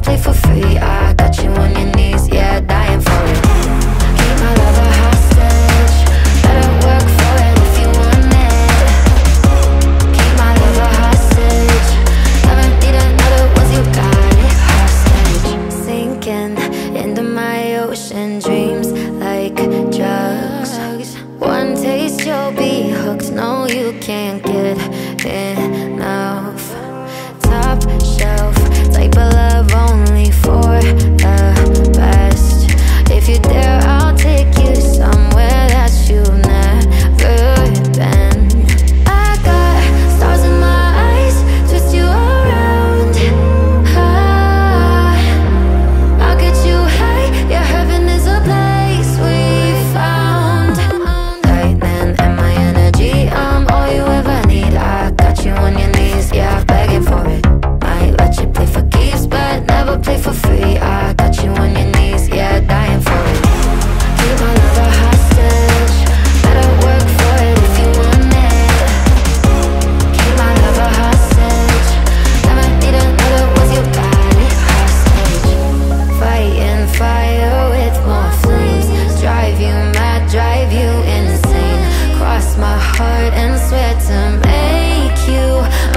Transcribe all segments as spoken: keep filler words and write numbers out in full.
play for free. I got you on your knees, yeah, dying for it. Keep my love a hostage, better work for it if you want it. Keep my love a hostage, never need another once you got it. Hostage, sinking into my ocean, dreams like drugs. One taste you'll be hooked, no you can't get enough. Top shelf type of love, only for the best. If you dare, I'll take you somewhere that you've never been. I got stars in my eyes, twist you around. Ah, I'll get you high, yeah, heaven is a place we found. Lightning in my energy, I'm all you ever need. I got you on your knees, yeah, begging for it. Might let you play for keeps, but never play for free. I got you on your knees, yeah, dying for it. Keep my love a hostage, better work for it if you want it. Keep my love a hostage, never need another once you got it. Hostage, fighting fire with more flames, drive you mad, drive you insane. Cross my heart and swear to make you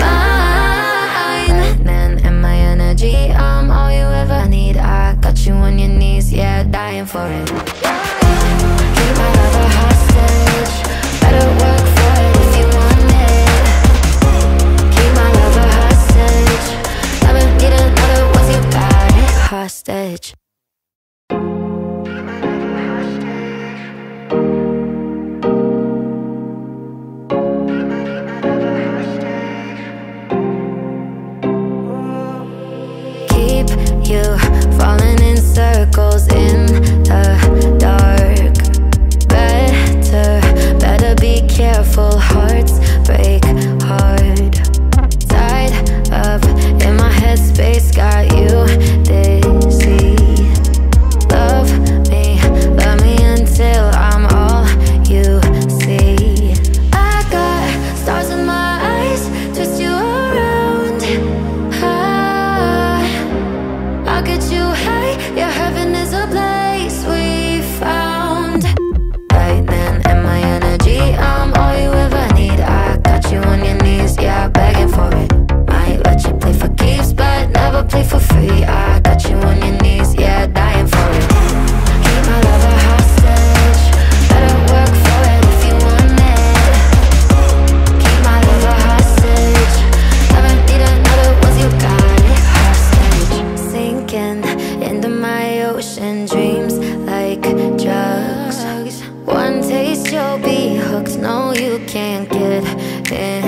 mine. Then in my energy, I'm all you ever need. I got you on your knees, yeah, dying for it. Keep my love a hostage, better work for it if you want it. Keep my love a hostage, never need another once you got it. Hostage. Keep you falling in circles in the dark. Better, better be careful, hearts break hard. Tied up in my headspace, got you dizzy. Love me, love me until I'm all you see. I got stars in my eyes, twist you around. Ah, I'll get you high, yeah, heaven is a place we found. Lightning in my energy, I'm all you ever need. I got you on your knees, yeah, begging for it. Might let you play for keeps, but never play for free. I got you on your knees, yeah, dying for it. Keep my love a hostage, better work for it if you want it. Keep my love a hostage, never need another once you got it. Hostage, sinking into my ocean, dreams like drugs. One taste you'll be hooked, no you can't get enough.